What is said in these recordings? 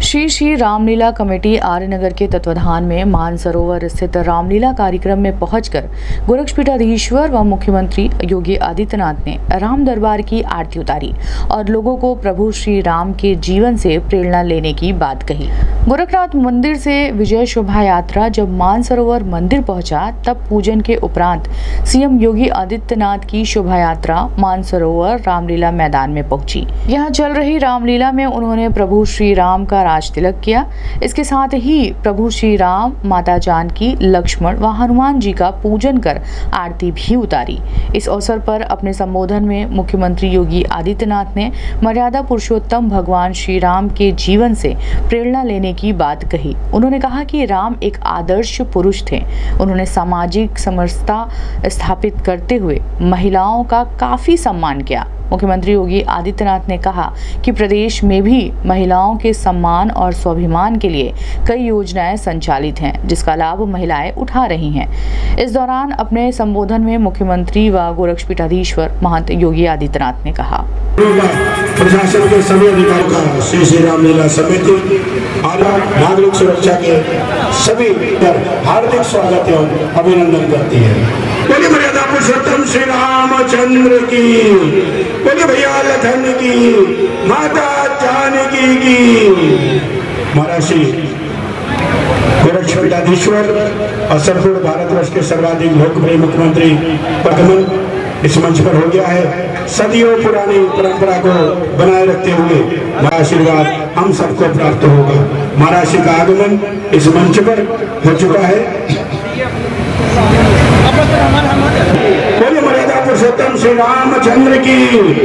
Shri Shri Ramlila committee Aryanagar के तत्वाधान में मानसरोवर स्थित रामलीला कार्यक्रम में पहुंचकर गोरक्षपीठाधीश्वर व मुख्यमंत्री योगी आदित्यनाथ ने राम दरबार की आरती उतारी और लोगों को प्रभु श्री राम के जीवन से प्रेरणा लेने की बात कही। गोरखनाथ मंदिर से विजय शोभा यात्रा जब मानसरोवर मंदिर पहुंचा तब पूजन के उपरांत सीएम योगी आदित्यनाथ की शोभा यात्रा मानसरोवर रामलीला मैदान में पहुंची। यहाँ चल रही रामलीला में उन्होंने प्रभु श्री राम का राज तिलक किया। इसके साथ ही प्रभु श्री राम, माता जानकी, लक्ष्मण व हनुमान जी का पूजन कर आरती भी उतारी। इस अवसर पर अपने संबोधन में मुख्यमंत्री योगी आदित्यनाथ ने मर्यादा पुरुषोत्तम भगवान श्री राम के जीवन से प्रेरणा लेने की बात कही। उन्होंने कहा कि राम एक आदर्श पुरुष थे। उन्होंने सामाजिक समरसता स्थापित करते हुए महिलाओं का काफी सम्मान किया। मुख्यमंत्री योगी आदित्यनाथ ने कहा कि प्रदेश में भी महिलाओं के सम्मान और स्वाभिमान के लिए कई योजनाएं संचालित हैं, जिसका लाभ महिलाएं उठा रही हैं। इस दौरान अपने संबोधन में मुख्यमंत्री व गोरक्षपीठाधीश्वर महंत योगी आदित्यनाथ ने कहा, प्रशासन के सभी अधिकारियों का श्री श्री रामलीला समिति और नागरिक सुरक्षा के सभी हार्दिक स्वागत एवं अभिनंदन करती है। बोलिए मर्यादा पुरुषोत्तम श्री रामचंद्र की, बोलिए भैया लखन की, माता जानकी की। महर्षि गोरक्षपीठाधीश्वर और संपूर्ण भारतवर्ष के सर्वाधिक लोकप्रिय मुख्यमंत्री आगमन इस मंच पर हो गया है। सदियों पुरानी परंपरा को बनाए रखते हुए हमारा आशीर्वाद हम सबको प्राप्त होगा। महर्षि का आगमन इस मंच पर हो चुका है। बोलिए मर्यादा पुरुषोत्तम श्री रामचंद्र की।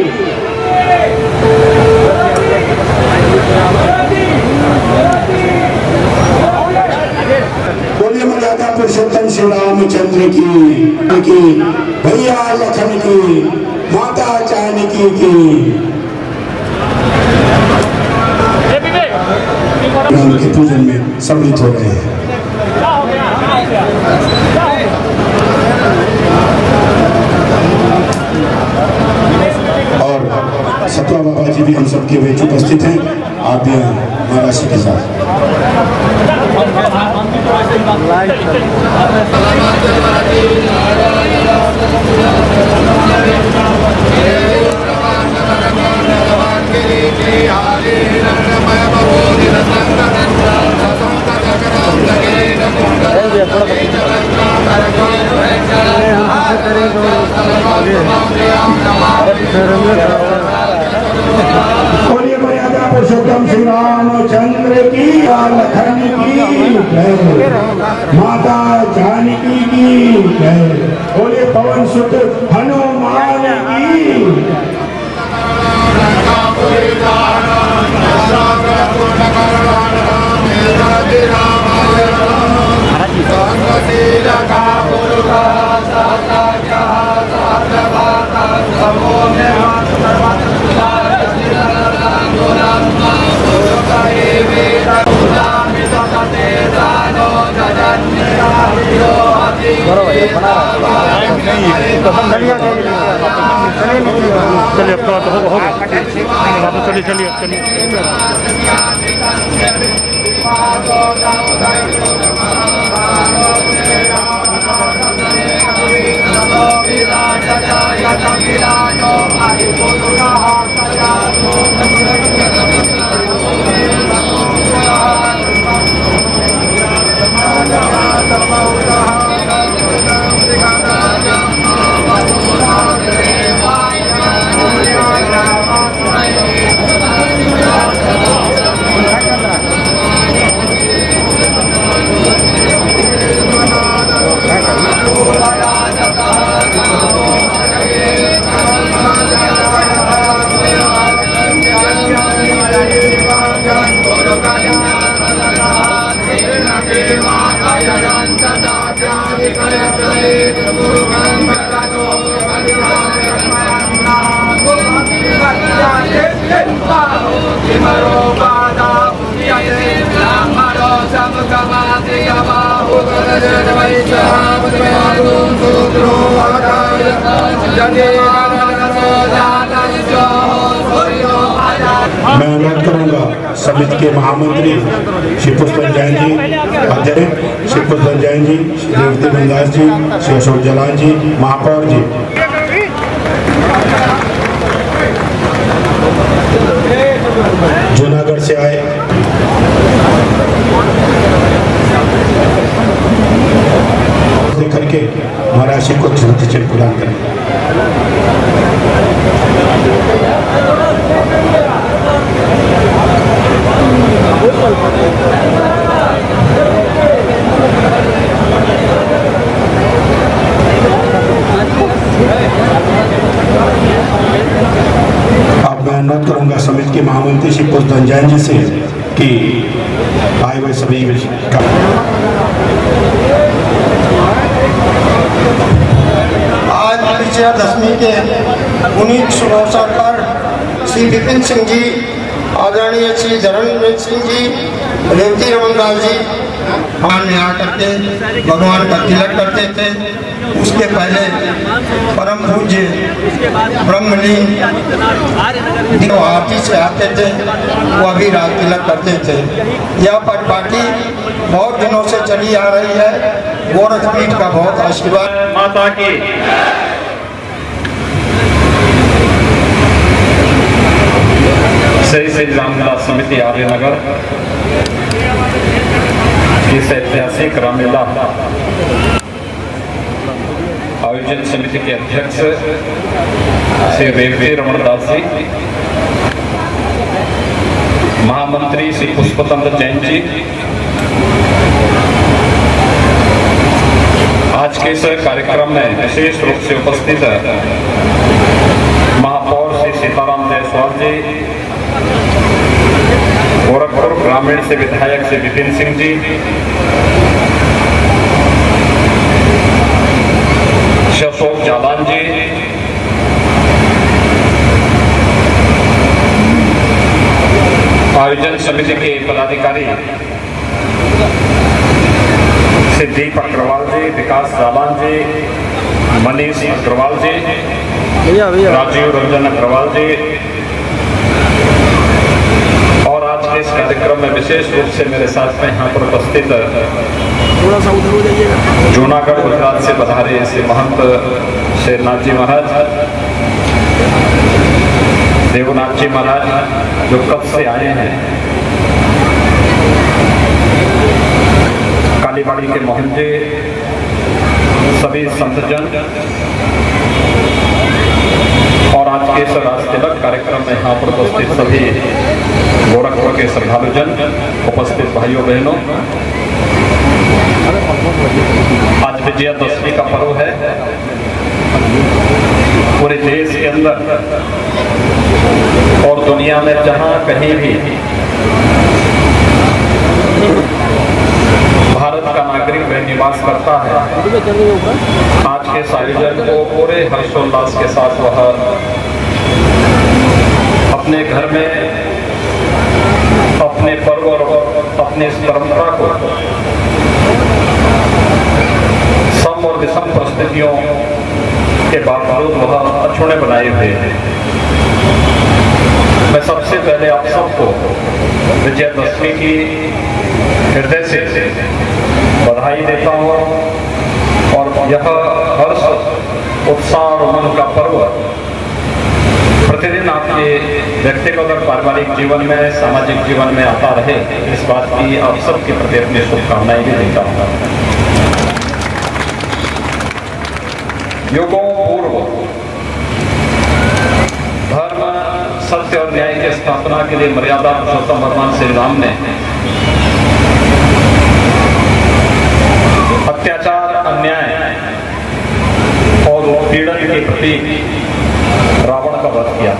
बोलिए मर्यादा पुरुषोत्तम श्री रामचंद्र की, भैया लखन की, माता जानकी की। राम के पूजन में सम्मिलित हो रहे हैं। और सतवा बाबा जी भी हम सबके बीच उपस्थित हैं। आप भी महाराष्ट्र के साथ बोलिए मर्यादा पुरुषोत्तम श्री रामचंद्र की, लखन की जय, माता जानकी की जय। बोलिए पवन सुत हनुमान की। चलिए अब तो होगा, चलिए चलिए चलिए। मैं अनुरोध करूंगा समिति के महामंत्री श्री पुष्पन जैन जी, अध्यक्ष श्री पुष्पन जैन जी, श्री रेवती बंदास जी, श्री अशोक जलान जी, महापौर जी, जूनागढ़ से आए करके महाराज जी को चिन्ह प्रदान करें। अब मैं अनुरोध करूंगा समिति के महामंत्री श्री पुष्पन जैन जी से कि आए हुए सभी आज विजयादशमी के पुनीत शुभ अवसर पर श्री विपिन सिंह जी, आदरणीय श्री धर्मवीर सिंह जी, रेवती रमनदास जी मान में आकर के भगवान का तिलक करते थे। उसके पहले परम पूज्य ब्रह्मलीन जो हाथी से आते थे वह भी रात तिलक करते थे। यह पार्टी बहुत दिनों से चली आ रही है। गोरखपीठ का बहुत आशीर्वाद माता की। श्री रामलीला समिति आर्यनगर इस ऐतिहासिक रामलीला आयोजन समिति के अध्यक्ष श्री रेवती रमनदास जी, महामंत्री श्री पुष्पचंद्र जैन जी, आज के इस कार्यक्रम में विशेष रूप से उपस्थित महापौर श्री सीताराम जायसवाल जी, गोरखपुर ग्रामीण से विधायक श्री विपिन सिंह जी, अशोक जालान जी, आयोजन समिति के पदाधिकारी श्री दीप अग्रवाल जी, विकास जालान जी, मनीष अग्रवाल जी, राजीव रंजन अग्रवाल जी, और आज के इस कार्यक्रम में विशेष रूप से मेरे साथ में यहाँ पर उपस्थित जूनागढ़ गुजरात से पधारे श्री महंत शेरनाथ जी महाराज, देवनाथ जी महाराज जो कब से आए हैं, कालीबाड़ी के मोहन जी, सभी संतजन और आज के इस राज तिलक कार्यक्रम में यहाँ पर उपस्थित सभी गोरखपुर के श्रद्धालुजन, उपस्थित भाइयों बहनों, आज विजयादशमी का पर्व है। पूरे देश के अंदर और दुनिया में जहां कहीं भी भारत का नागरिक वह निवास करता है, आज के इस आयोजन को पूरे हर्षोल्लास के साथ वह अपने घर में अपने पर्व और अपने इस परंपरा को सम और विषम परिस्थितियों के बावजूद वह अछूते बनाए हुए हैं। मैं सबसे पहले आप सबको विजयादशमी की हृदय से बधाई देता हूँ और यह हर्ष, उत्साह और उमंग का पर्व प्रतिदिन आपके व्यक्तिगत और पारिवारिक जीवन में, सामाजिक जीवन में आता रहे, इस बात की आप सबके प्रति अपनी शुभकामनाएं भी देता हूँ। युगों पूर्व धर्म, सत्य और न्याय की स्थापना के लिए मर्यादा पुरुषोत्तम भगवान श्री राम ने अत्याचार, अन्याय और उत्पीड़न के प्रति रावण का वध किया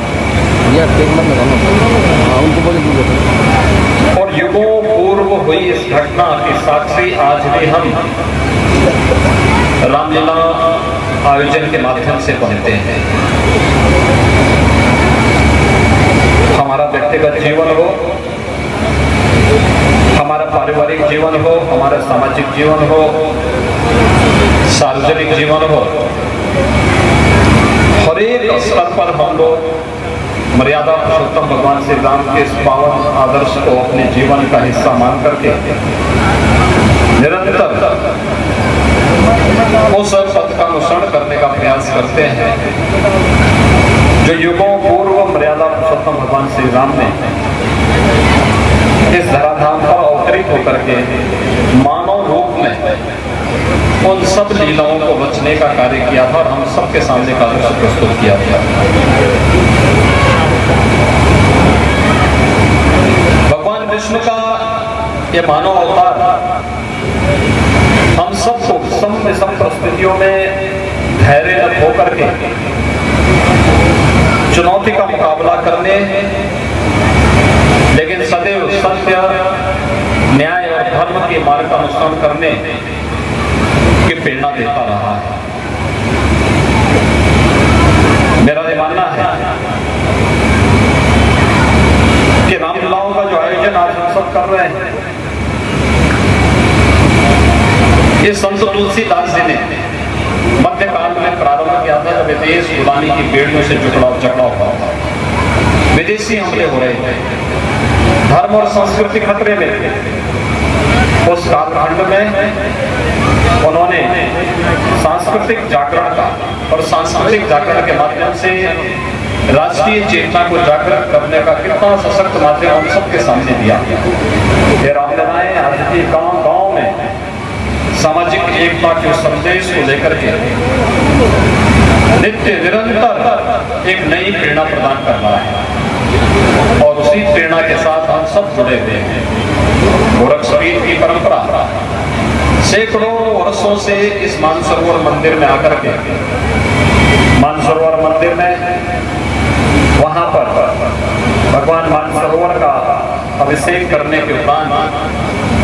और युगों पूर्व हुई इस घटना की साक्षी आज भी हम रामलीला आयोजन के माध्यम से बनते हैं। हमारा व्यक्तिगत जीवन हो, हमारा पारिवारिक जीवन हो, हमारा सामाजिक जीवन हो, सार्वजनिक जीवन हो, हर एक स्तर पर हम लोग मर्यादा पुरुषोत्तम भगवान श्री राम के इस पावन आदर्श को अपने जीवन का हिस्सा मान करके निरंतर उस पथ का अनुसरण करने का प्रयास करते हैं जो युगों पूर्व मर्यादा पुरुषोत्तम भगवान श्री राम ने इस धराधाम पर अवतरित होकर के मानव रूप में उन सब लीलाओं को रचने का कार्य किया था और हम सबके सामने का दृश्य प्रस्तुत किया था। भगवान विष्णु का ये मानव अवतार हम सबको सब परिस्थितियों में धैर्य होकर के चुनौती का मुकाबला करने, लेकिन सदैव सत्य, न्याय और धर्म के मार्ग का अनुसरण करने की प्रेरणा देता रहा है। मेरा ये मानना है कि रामलीलाओं का जो आयोजन आज हम सब कर रहे हैं, ये संत तुलसीदास जी ने मध्यकाल में प्रारंभ किया था जब विदेश गुलामी की बेड़ियों से झगड़ा हुआ था। विदेशी हमले हो रहे थे, धर्म और संस्कृति खतरे में थे। उस कालखंड में उन्होंने सांस्कृतिक जागरण का और सांस्कृतिक जागरण के माध्यम से राष्ट्रीय चेतना को जागृत करने का कितना सशक्त माध्यम हम सबके सामने दिया। ये रामलीलाएं आज भी गांव-गांव में सामाजिक एकता के संदेश को लेकर के नित्य निरंतर एक नई प्रेरणा प्रदान कर रहा है और उसी प्रेरणा के साथ हम सब जुड़े हुए हैं। गोरक्षपीठ की परंपरा सैकड़ों वर्षों से इस मानसरोवर मंदिर में आकर के मानसरोवर मंदिर में वहां पर भगवान मानसरोवर का अभिषेक करने के उपरांत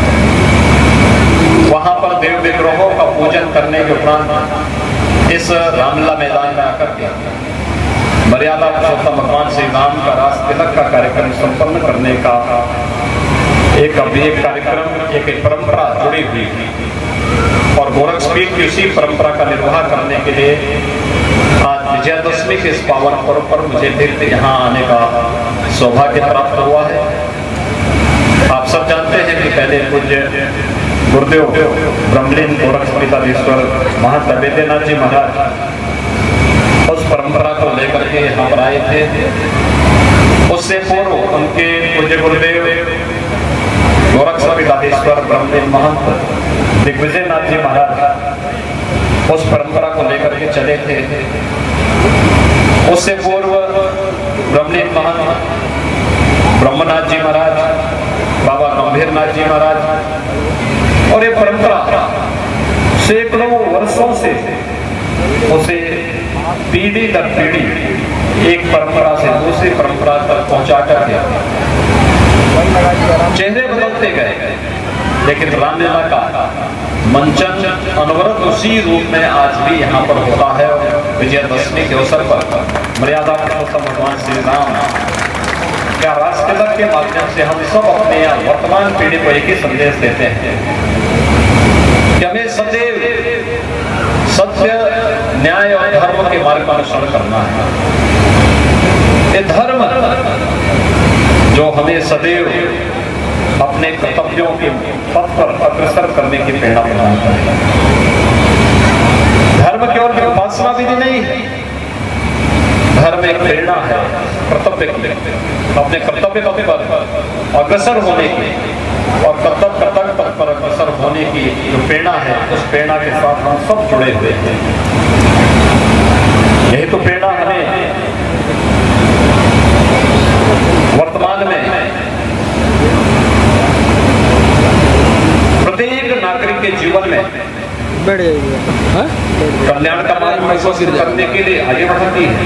वहां पर देव विग्रहों का पूजन करने के उपरांत इस रामलीला मैदान में आकर के मर्यादा पुरुषोत्तम भगवान श्री राम का रास तिलक का कार्यक्रम संपन्न करने का एक कार्यक्रम, एक परंपरा जुड़ी हुई थी और गोरक्षपीठ की उसी परंपरा का निर्वाह करने के लिए आज विजयादशमी के इस पावन पर्व पर मुझे फिर यहाँ आने का सौभाग्य प्राप्त हुआ है। आप सब जानते हैं कि पहले पूज्य गुरुदेव ब्रह्मलीन गोरक्षपीठाधीश्वर महंत वैद्यनाथ जी महाराज उस परंपरा को लेकर के यहाँ पर आए थे। उससे पूर्व उनके पूज्य गुरुदेव गोरक्षपीठाधीश्वर ब्रह्मलीन महंत दिग्विजयनाथ जी महाराज उस परंपरा को लेकर के चले थे। उससे पूर्व ब्रह्मलीन महंत ब्रह्मनाथ जी महाराज, बाबा गंभीरनाथ जी महाराज और ये परंपरा सैकड़ों वर्षों से उसे पीढ़ी दर पीढ़ी एक परंपरा से दूसरी परंपरा तक पहुंचा करके चेहरे बदलते गए, लेकिन रामलीला का मंचन अनवरत उसी रूप में आज भी यहाँ पर होता है। विजयादशमी के अवसर पर मर्यादा पुरुषोत्तम भगवान श्री राम क्या रास तिलक के माध्यम से हम सब अपने वर्तमान पीढ़ी को एक ही संदेश देते हैं कि हमें सदैव सत्य, न्याय और धर्म के मार्ग का अनुसरण करना है। ये धर्म जो हमें सदैव अपने कर्तव्यों के पथ पर अग्रसर करने की प्रेरणा प्रदान करेगा। धर्म केवल उपासना विधि नहीं है, धर्म एक प्रेरणा है कर्तव्य की, अपने कर्तव्य पथ पर अग्रसर होने की और कर्तव्य पथ पर अग्रसर होने की जो प्रेरणा है, उस प्रेरणा के साथ हम सब जुड़े हुए हैं। यही तो प्रेरणा हमें वर्तमान में प्रत्येक नागरिक के जीवन में कल्याण का मार्ग महसूस करने के लिए आगे बढ़ती है।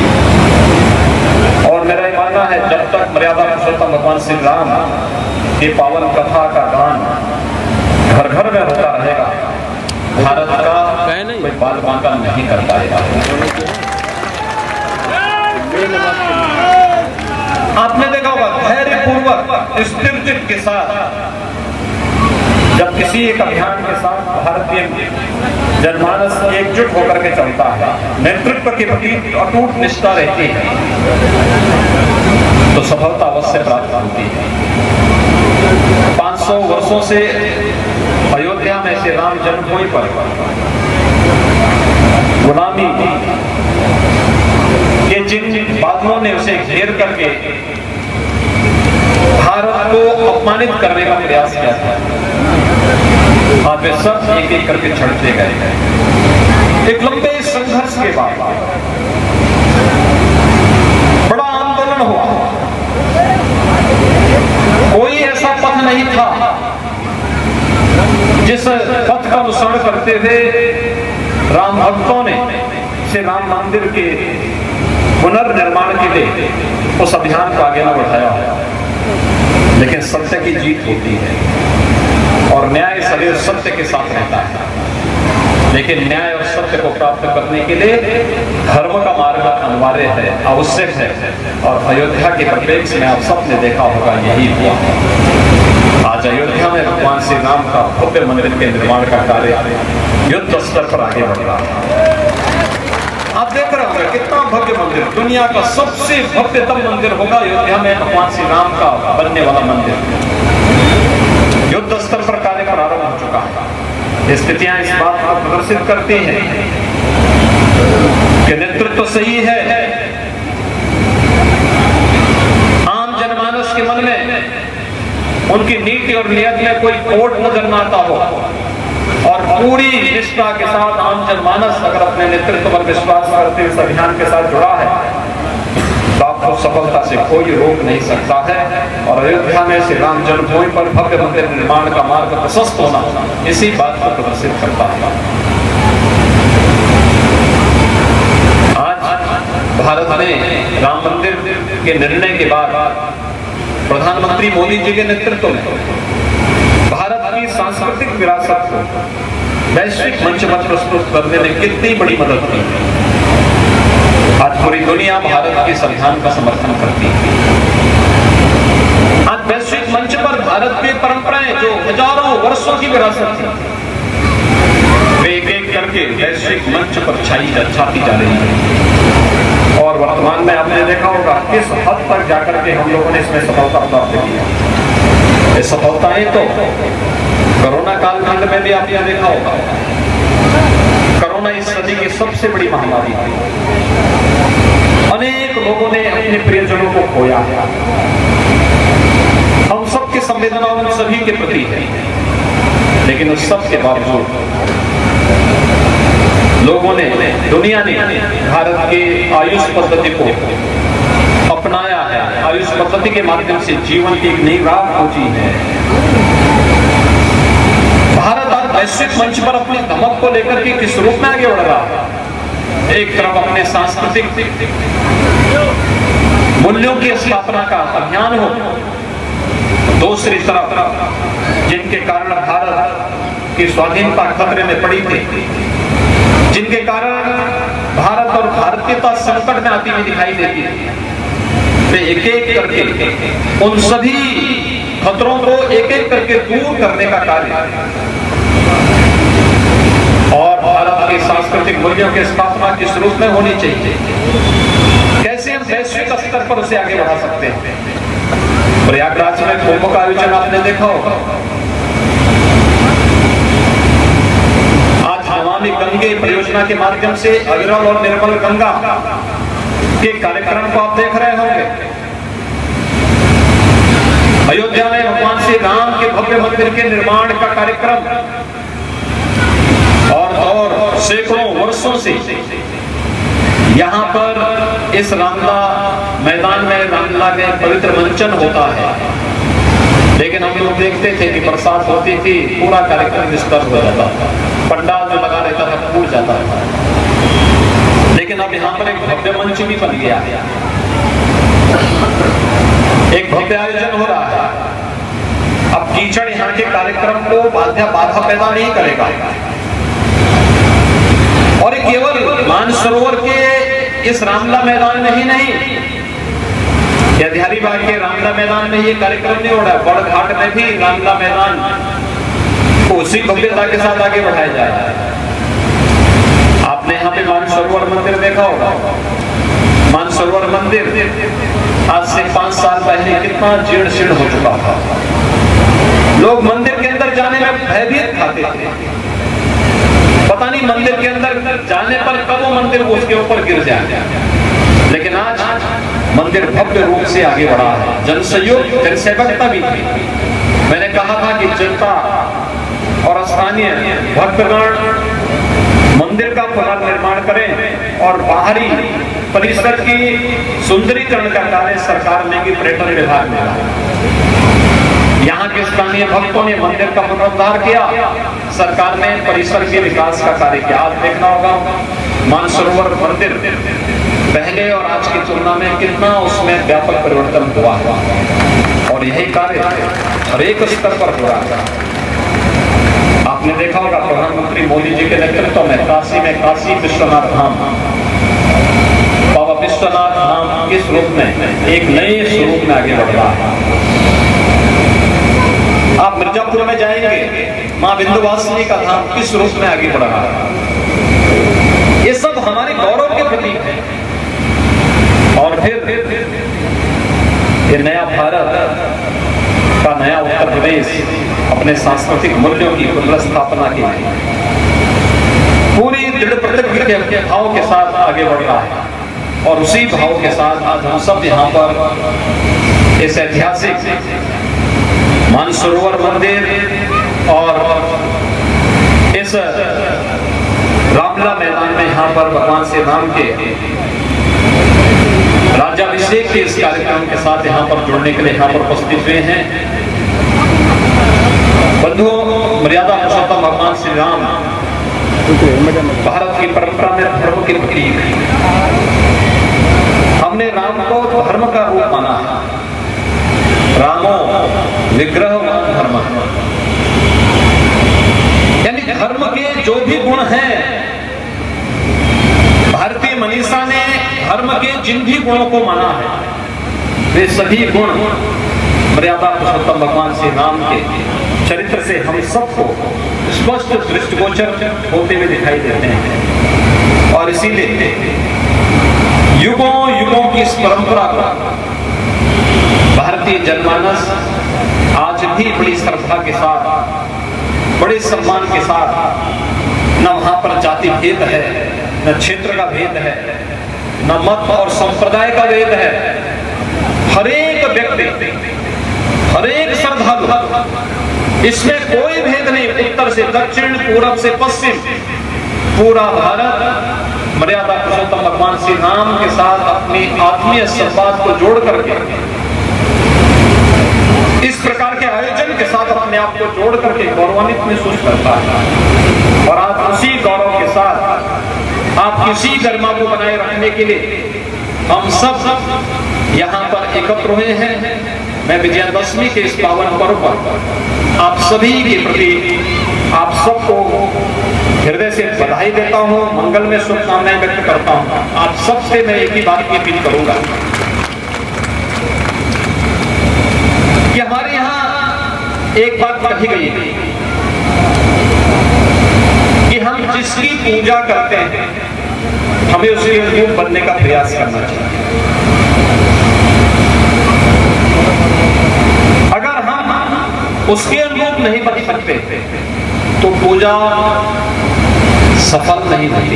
और मेरा ये मानना है जब तक मर्यादा पुरुषोत्तम भगवान श्री राम की पावन कथा का गान घर घर में होता रहेगा, भारत का कोई बाल बांका नहीं कर पाएगा। आपने देखा होगा धैर्य पूर्वक स्थिर चित्त के साथ जब किसी एक अभियान के साथ भारतीय जनमानस एकजुट होकर के चलता है, नेतृत्व के प्रति अटूट निष्ठा रहती है, तो सफलता अवश्य प्राप्त होती है। 500 वर्षों से अयोध्या में श्री राम जन्मभूमि पर गुलामी के जिन बादलों ने उसे घेर करके भारत को अपमानित करने का प्रयास किया था, आज वे सब एक एक करके छड़ते गए। एक लंबे संघर्ष के बाद बड़ा आंदोलन हुआ। कोई ऐसा पथ नहीं था जिस पथ का अनुसरण करते हुए राम भक्तों ने श्री राम मंदिर के पुनर्निर्माण के लिए उस अभियान को आगे न बढ़ाया। लेकिन सत्य की जीत होती है और न्याय सदैव सत्य के साथ रहता है। लेकिन न्याय और सत्य को प्राप्त करने के लिए धर्म का मार्ग अनिवार्य है, आवश्यक है। और अयोध्या के परिप्रेक्ष्य में आप सबने देखा होगा यही हुआ। आज अयोध्या में भगवान श्री राम का भव्य मंदिर के निर्माण का कार्य युद्ध स्तर पर आगे बढ़ रहा है। आप देख रहे होंगे कितना भव्य मंदिर, दुनिया का सबसे भव्यतम मंदिर होगा अयोध्या में भगवान श्री राम का बनने वाला मंदिर। युद्ध स्तर पर कार्य प्रारंभ हो चुका है। स्थितियां इस बात को प्रदर्शित करती हैं कि नेतृत्व तो सही है, आम जनमानस के मन में उनकी नीति और नियत में कोई खोट नजर न आता हो और पूरी निष्ठा के साथ आम जनमानस अगर अपने नेतृत्व पर विश्वास करते इस अभियान के साथ जुड़ा है तो आपको सफलता से कोई रोक नहीं सकता है। और अयोध्या में श्री राम जन्मभूमि पर भव्य मंदिर निर्माण का मार्ग प्रशस्त होना इसी बात को प्रदर्शित करता है। आज भारत में राम मंदिर के निर्णय के बाद प्रधानमंत्री मोदी जी के नेतृत्व में भारत की सांस्कृतिक विरासत को वैश्विक मंच पर प्रस्तुत करने में कितनी बड़ी मदद की। आज पूरी दुनिया भारत के संविधान का समर्थन करती है। आज वैश्विक मंच पर भारत की परंपराएं जो हजारों वर्षों की विरासत थी वे एक एक करके वैश्विक मंच पर छाती जा रही है। और वर्तमान में आपने देखा होगा किस हद तक जाकर के हम लोगों ने इसमें सफलता प्राप्त की। ये सफलताएं तो कोरोना कालखंड में भी आपने देखा होगा। कोरोना इस सदी की सबसे बड़ी महामारी थी। अनेक लोगों ने अपने प्रियजनों को खोया। हम सबकी संवेदना उन सभी के प्रति है, लेकिन उस सब के बावजूद लोगों ने, दुनिया ने भारत के आयुष पद्धति को अपनाया है। आयुष पद्धति के माध्यम से जीवन की एक नई राह खोजी है। भारत आज वैश्विक मंच पर अपनी धमक को लेकर के किस रूप में आगे बढ़ रहा है। एक तरफ अपने सांस्कृतिक मूल्यों की स्थापना का अभियान हो, दूसरी तरफ जिनके कारण भारत की स्वाधीनता खतरे में पड़ी थी, जिनके कारण भारत और भारतीयता संकट में आती हुई दिखाई देती है, वे एक एक करके उन सभी खतरों को एक एक करके दूर करने का कार्य और भारत के सांस्कृतिक मूल्यों की स्थापना किस रूप में होनी चाहिए, कैसे हम वैश्विक स्तर पर उसे आगे बढ़ा सकते हैं। प्रयागराज में कुंभ का आयोजन आपने देखा होगा। आज नमामि गंगे परियोजना के माध्यम से अविरल और निर्मल गंगा के कार्यक्रम को आप देख रहे होंगे। अयोध्या में भगवान श्री राम के भव्य मंदिर के निर्माण का कार्यक्रम और सैकड़ों वर्षों से यहाँ पर इस रामला मैदान में रामला के पवित्र मंचन होता है। लेकिन हम लोग देखते थे कि बरसात होती थी, पूरा कार्यक्रम डिस्टर्ब हो जाता था, पंडाल जो लगा रहता था टूट जाता था। लेकिन अब यहाँ पर एक भव्य मंच भी बन गया है, एक भव्य आयोजन हो रहा है। अब कीचड़ यहाँ के कार्यक्रम को बाधा पैदा नहीं करेगा और केवल मानसरोवर के इस रामला मैदान में ही नहीं, हजारीबाग के रामला मैदान में ये कार्यक्रम नहीं हो रहा है, बड़ घाट में भी रामला मैदान को उसी भव्यता के साथ आगे बढ़ाया जा रहा है। आपने यहाँ पे मानसरोवर मंदिर देखा होगा। मानसरोवर मंदिर आज से 5 साल पहले कितना जीर्ण शीर्ण हो चुका था। लोग मंदिर के अंदर जाने में भयभीत खाते थे, पता नहीं मंदिर के अंदर जाने पर कब वो मंदिर उसके ऊपर गिर जाए। लेकिन आज मंदिर भव्य रूप से आगे बढ़ा है, जनसहयोग जनसेवकता भी थी। मैंने कहा था कि जनता और स्थानीय भक्तगण मंदिर का पुनर्निर्माण करें और बाहरी परिसर की सुंदरीकरण का कार्य सरकार ने भी पर्यटन विभाग में लाया। यहाँ के स्थानीय भक्तों ने मंदिर का पुनरुद्धार किया, सरकार ने परिसर के विकास का कार्य किया। आज देखना होगा मानसरोवर मंदिर पहले और आज की तुलना में कितना उसमें व्यापक परिवर्तन हुआ है और यही कार्य हर एक स्तर पर हो रहा है। आपने देखा होगा प्रधानमंत्री मोदी जी के नेतृत्व में काशी में काशी विश्वनाथ धाम, बाबा विश्वनाथ धाम किस रूप में एक नए स्वरूप में आगे बढ़ रहा है। आप मिर्जापुर में जाएंगे, मां विंध्यवासिनी का धाम किस रूप में आगे बढ़ रहा है। ये सब हमारे गौरव के प्रतीक हैं। और फिर ये नया भारत का नया उत्तर प्रदेश अपने सांस्कृतिक मूल्यों की पुनर्स्थापना की पूरी दृढ़ प्रतिज्ञा के भाव के साथ आगे बढ़ रहा है। और उसी भाव के साथ आज हम सब यहाँ पर इस ऐतिहासिक मानसरोवर मंदिर और इस रामलीला मैदान में यहाँ पर भगवान श्री राम के राज्याभिषेक के इस कार्यक्रम के साथ यहाँ पर जुड़ने के लिए यहाँ पर उपस्थित हुए हैं। बंधुओं, मर्यादा पुरुषोत्तम भगवान श्री राम भारत की परंपरा में धर्म के प्रतीक है। हमने राम को धर्म का रूप माना है। रामो विग्रह धर्म, यानी धर्म के जो भी गुण हैं, भारतीय मनीषा ने धर्म के जिन भी गुणों को माना है वे सभी गुण मर्यादा पुरुषोत्तम भगवान श्री राम के चरित्र से हम सबको स्पष्ट दृष्टिगोचर होते हुए दिखाई देते हैं। और इसीलिए युगों युगों की इस परंपरा को भारतीय जनमानस आज भी बड़ी श्रद्धा के साथ, बड़े सम्मान के साथ, न वहां पर जाति भेद है, न क्षेत्र का भेद है, न मत और संप्रदाय का भेद है। हर एक व्यक्ति, हर एक श्रद्धालु, इसमें कोई भेद नहीं। उत्तर से दक्षिण, पूरब से पश्चिम, पूरा भारत मर्यादा पुरुषोत्तम भगवान श्री राम के साथ अपनी आत्मीय संवाद को जोड़ करके, इस प्रकार के आयोजन के साथ अपने आप को जोड़ करके गौरवान्वित महसूस करता है। और आज उसी गौरव के साथ आप किसी गरिमा को बनाए रखने के लिए हम सब यहाँ पर एकत्र हुए हैं। मैं विजयादशमी के इस पावन पर्व पर आप सभी के प्रति आप सबको हृदय से बधाई देता हूँ, मंगल में शुभकामनाएं व्यक्त करता हूँ। आप सबसे मैं एक ही बात की अपील करूंगा कि हमारे यहाँ एक बात कही गई है कि हम जिसकी पूजा करते हैं हमें उसके अनुरूप बनने का प्रयास करना चाहिए। अगर हम उसके अनुरूप नहीं बन सकते तो पूजा सफल नहीं होती।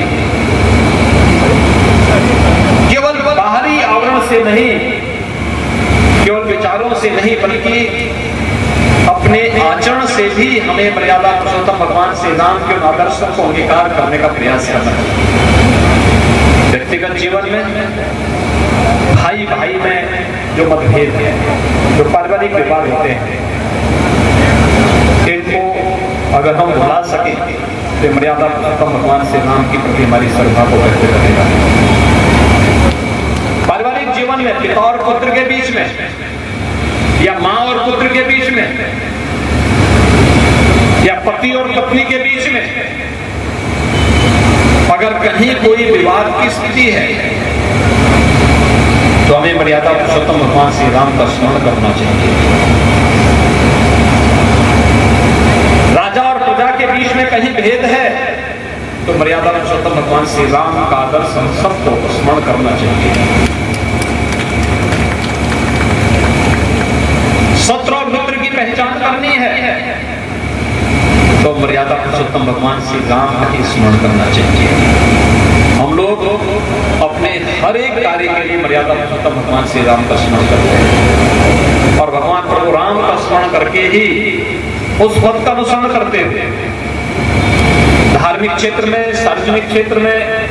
केवल बाहरी आवरण से नहीं, केवल विचारों से नहीं, बल्कि अपने आचरण से भी हमें मर्यादा पुरुषोत्तम भगवान श्री राम के आदर्शों को अंगीकार करने का प्रयास करना चाहिए। व्यक्तिगत जीवन में भाई भाई में जो मतभेद है, जो पारिवारिक विवाद होते हैं, इनको अगर हम भुला सके तो मर्यादा पुरुषोत्तम भगवान श्री राम की प्रति हमारी श्रद्धा को व्यक्त करेगा। पारिवारिक जीवन में पिता और पुत्र के बीच में या माँ और पुत्र के बीच में या पति और पत्नी के बीच में अगर कहीं कोई विवाद की स्थिति है तो हमें मर्यादा पुरुषोत्तम भगवान श्री राम का स्मरण करना चाहिए। राजा और प्रजा के बीच में कहीं भेद है तो मर्यादा पुरुषोत्तम भगवान श्री राम का आदर्श हम सबको स्मरण करना चाहिए। है तो मर्यादा पुरुषोत्तम भगवान श्री राम का ही स्मरण करना चाहिए। हम लोग अपने हर एक कार्य के लिए मर्यादा पुरुषोत्तम भगवान श्री राम का स्मरण करते हैं और भगवान प्रभु राम का स्मरण करके ही उस पद का अनुसरण करते हैं। धार्मिक क्षेत्र में, सार्वजनिक क्षेत्र में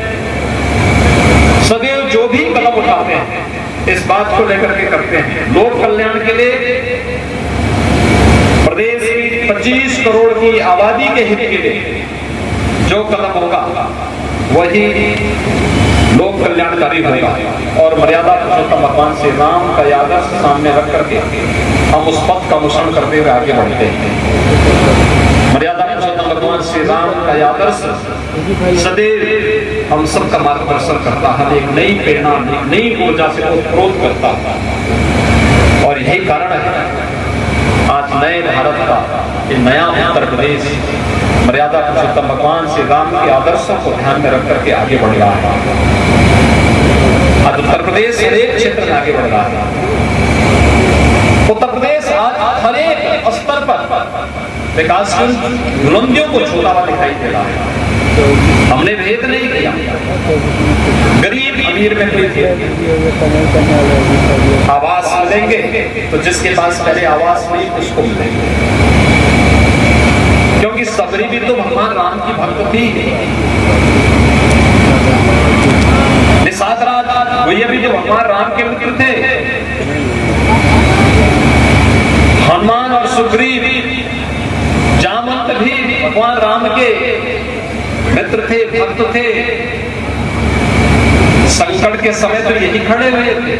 सदैव जो भी कदम उठाते हैं इस बात को लेकर के करते हैं लोक कल्याण के लिए, प्रदेश की 25 करोड़ की आबादी के हित के लिए जो कदम होगा वही लोक कल्याणकारी होगा और मर्यादा पुरुषोत्तम भगवान श्री राम का आदर्श सामने रख करके हम उस पथ का अनुसरण करते हुए आगे बढ़ते हैं। मर्यादा पुरुषोत्तम भगवान श्री राम का आदर्श सदैव हम सबका मार्गदर्शन करता है, एक नई प्रेरणा, एक नई ऊर्जा से प्रोत करता है और यही कारण है आज नए भारत का ये नया उत्तर प्रदेश मर्यादा पुरुषोत्तम भगवान श्री राम के आदर्शों को ध्यान में रख करके आगे बढ़ रहा है। आज उत्तर प्रदेश हर एक क्षेत्र में आगे बढ़ रहा है। उत्तर प्रदेश आज हर एक स्तर पर विकास की बुलंदियों को छूता हुआ दिखाई दे रहा है। हमने भेद नहीं किया, गरीब अमीर में कोई भेद नहीं। आवास मिलेंगे तो जिसके पास पहले आवास नहीं उसको मिलेंगे, क्योंकि सबरी भी तो भगवान राम की भक्त थी। निषाद राज भैया भी तो भगवान राम के मित्र थे। हनुमान और सुग्रीव, जामवंत भी भगवान राम के मित्र थे, भक्त थे। संकट के समय तो यही खड़े हुए थे।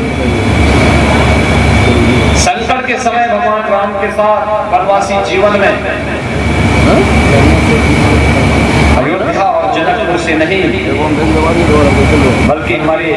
संकट के समय भगवान राम के साथ वनवासी जीवन में अयोध्या और जनकपुर से नहीं बल्कि हमारे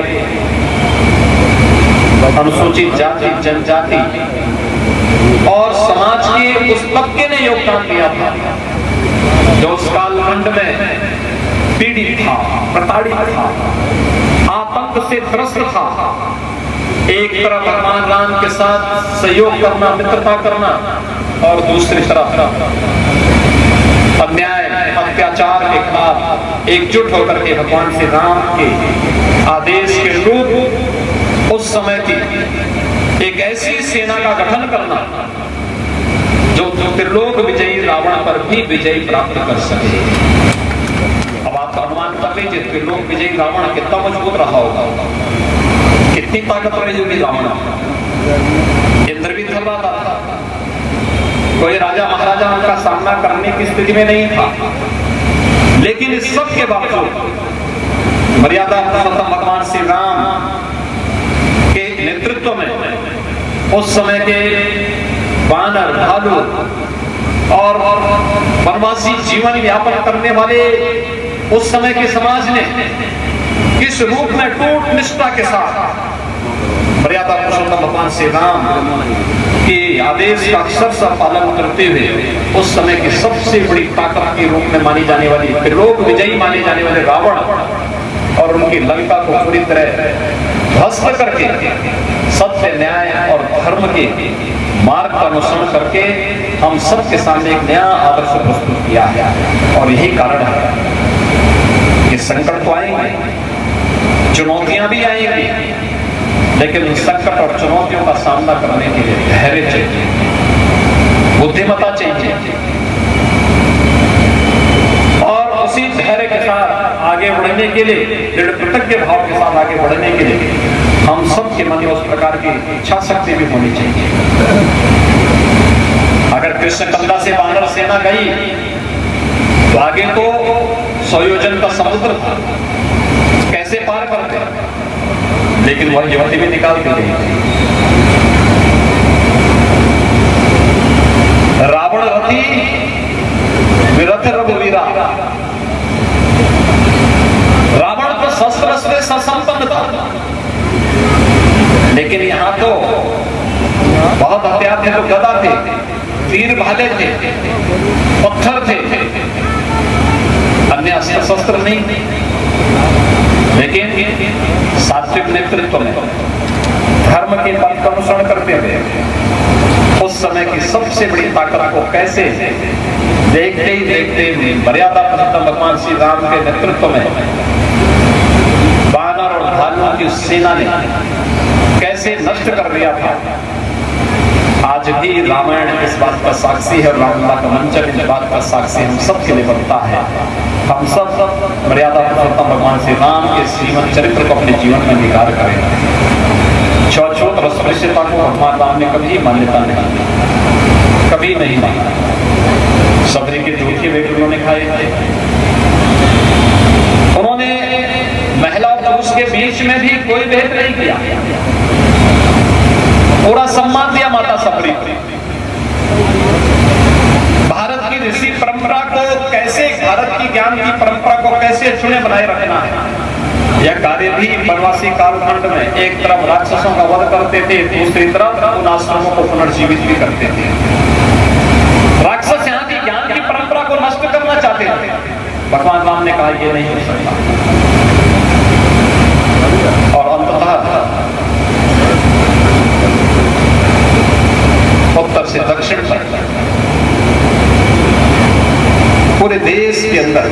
अनुसूचित जाति, जनजाति और समाज के उस तबके ने योगदान दिया था जो उस कालखंड में पीड़ित था, प्रताड़ित था, आतंक से त्रस्त था। एक तरफ भगवान राम के साथ सहयोग करना, मित्रता करना और दूसरी तरफ अन्याय, अत्याचार के खिलाफ एकजुट होकर के भगवान श्री राम के आदेश के अनुरूप उस समय की एक ऐसी सेना का गठन करना जो त्रिलोक विजयी रावण पर भी विजय प्राप्त कर सके। अब आप अनुमान कर लीजिए त्रिलोक विजयी रावण कितना मजबूत रहा होगा, कितनी ताकत रही होगी रावण। इंद्र भी थर्रा था, कोई राजा महाराजा उनका सामना करने की स्थिति में नहीं था, लेकिन इस सब के बावजूद मर्यादा पुरुषोत्तम भगवान श्री राम के नेतृत्व में उस समय के वानर, भालू और वनवासी जीवन यापन करने वाले उस समय के समाज ने किस रूप में टूट निष्ठा के साथ मर्यादा पुरुषोत्तम भगवान श्री राम के आदेश का अक्षरशः पालन करते हुए उस समय की सबसे बड़ी ताकत के रूप में मानी जाने वाली, त्रिलोक विजयी माने जाने वाले रावण और उनकी लंका को पूरी तरह ध्वस्त करके सत्य, न्याय और धर्म के मार्ग का अनुसरण करके हम सबके सामने एक नया आदर्श प्रस्तुत किया है। और यही कारण है कि संकट तो आएंगे, चुनौतियां भी आएंगी, लेकिन उन संकट और चुनौतियों का सामना करने के लिए धैर्य चाहिए, बुद्धिमत्ता चाहिए और उसी धैर्य के साथ आगे बढ़ने के लिए, दृढ़ कृतज्ञ भाव के साथ आगे बढ़ने के लिए हम सबके मन में उस प्रकार की इच्छा शक्ति भी होनी चाहिए। अगर कृष्ण कंधा से वानर सेना गई तो आगे तो 100 योजन का समुद्र था, कैसे पार करते, लेकिन वह युवती भी निकाल दी गई। रावण रथी विरथ रघुवीरा, रावण तो शस्त्र से ससंपन्न था, लेकिन यहाँ तो बहुत हथियार थे, तो गदा थे, तीर भाले थे, पत्थर थे, अन्य अस्त्र शस्त्र नहीं, लेकिन सात्विक नेतृत्व में धर्म के पथ का अनुसरण करते हुए उस समय की सबसे बड़ी ताकत को कैसे देखते ही देखते मर्यादा पुरुषोत्तम भगवान श्री राम के नेतृत्व में वानर और भालुओं की सेना ने कैसे नष्ट कर दिया था। आज भी रामायण इस बात का साक्षी है, रामलीला का मंचन इस बात का साक्षी हम सब के लिए बनता है। हम सब मर्यादा पुरुषोत्तम भगवान श्री राम के श्रीमद चरित्र को अपने जीवन में निकार करें। छूत और अस्पृश्यता को भगवान राम ने कभी मान्यता नहीं दी, कभी नहीं माना। सबरी के झूठे बेटे उन्होंने खाए थे, उन्होंने महिला और पुरुष के बीच में भी कोई भेद नहीं किया, पूरा सम्मान दिया माता सबरी को। भारत की ऋषि परंपरा को कैसे, भारत की ज्ञान की परंपरा को कैसे चुने बनाए रखना है, यह कार्य भी वनवासी कालखंड में एक तरफ राक्षसों का वध करते थे, दूसरी तरफ उन आश्रमों को पुनर्जीवित भी करते थे। राक्षस यहाँ की ज्ञान की परंपरा को नष्ट करना चाहते थे, भगवान राम ने कहा यह नहीं हो सकता। और अंततः उत्तर से दक्षिण तक पूरे देश के अंदर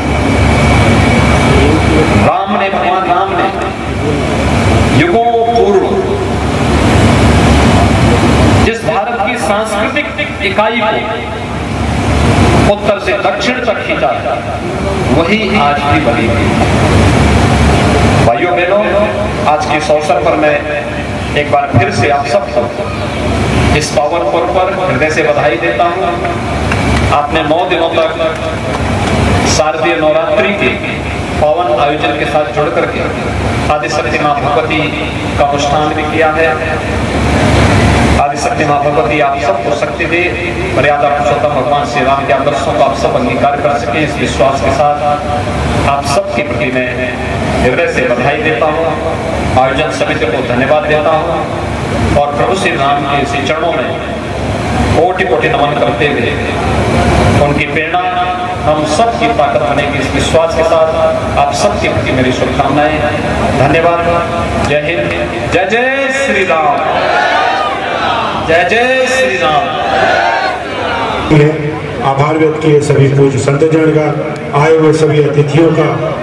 राम ने, भगवान राम ने युगों पूर्व जिस भारत की सांस्कृतिक इकाई को उत्तर से दक्षिण तक खींचा वही आज भी बनी हुई। भाइयों बहनों, आज के इस अवसर पर मैं एक बार फिर से आप सबको इस पावन पर्व पर हृदय से बधाई देता हूँ। आपने 9 दिनों तक शारदीय नवरात्रि के पावन आयोजन के साथ जुड़ करके आदिशक्ति मां भगवती का अनुष्ठान भी किया है। आदिशक्ति मां भगवती आप सबको शक्ति दे, मर्यादा पुरुषोत्तम भगवान श्री राम के आदर्शों को आप सब अंगीकार कर सके, इस विश्वास के साथ आप सबके प्रति मैं हृदय से बधाई देता हूँ, आयोजन समिति को धन्यवाद देता हूँ और प्रभु श्री राम के इसी चरणों में कोटि कोटि नमन करते हुए उनकी प्रेरणा हम सब की ताकत बनेगी, इस विश्वास के साथ आप सबके प्रति मेरी शुभकामनाएं। धन्यवाद। जय हिंद, जय जय श्री राम, जय जय श्री राम। आभार व्यक्त किए सभी पूज्य संतजन का, आए हुए सभी अतिथियों का।